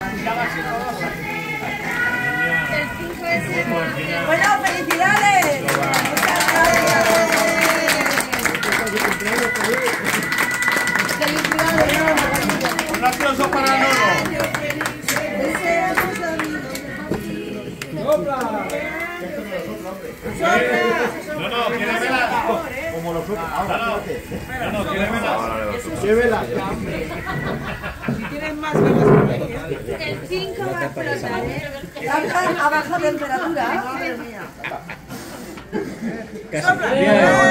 Bueno, felicidades. Muchas gracias. Felicidades. Un aplauso para Nono. No, quiere vela. Como los otros. No, quiere vela. ¿Qué vela? Si tienes más velas, el 5 va a explotar, ¿eh? A baja temperatura. Madre mía.